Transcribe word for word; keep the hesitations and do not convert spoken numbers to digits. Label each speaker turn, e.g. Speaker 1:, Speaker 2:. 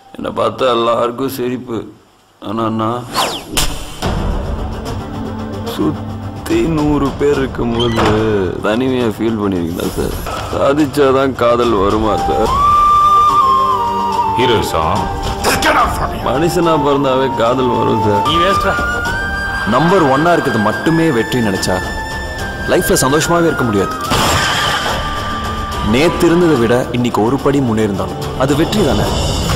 Speaker 1: என்னை பார்த்தா எல்லாருக்கும் சிரிப்பு. ஆனா சுத்தி நூறு பேர் இருக்கும்போது தனிமையா ஃபீல் பண்ணிருக்கீங்களா சார்? சாதிச்சாதான் காதல் வருமா சார்? மனுஷனா பிறந்தாவே காதல் வரும் சார்.
Speaker 2: நீ வேஸ்டா.
Speaker 3: நம்பர் ஒன்னா இருக்கிறது மட்டுமே வெற்றி நினைச்சா லைஃப்ல சந்தோஷமாவே இருக்க முடியாது. நேத்து இருந்ததை விட இன்னைக்கு ஒரு படி முன்னேறினாலும் அது வெற்றி தானே.